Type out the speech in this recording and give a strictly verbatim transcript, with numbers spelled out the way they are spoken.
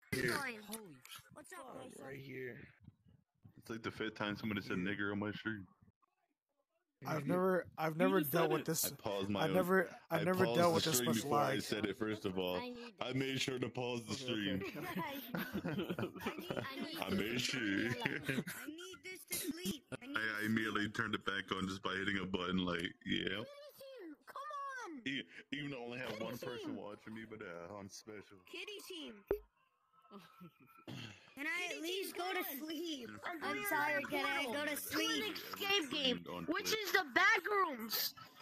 Here. Holy What's up, Oh, Grayson? right here. It's like the fifth time somebody said Yeah. nigger on my stream. I've never, I've never dealt with this. I paused my I've own. never, I've I never paused dealt the with this stream much before I lag. said it. First of all, I need I this. made sure to pause the stream. I need, I need I this made to sure. leave me alone. I need this to sleep. I, need I, I this immediately to sleep. turned it back on just by hitting a button. Like, yeah. Kitty team, come on! E- Even though I only have Kitty one person team. watching me, but uh, on special. Kitty team. Can I at least go to sleep? I'm tired. Can I go to sleep? Escape game, which is the back rooms.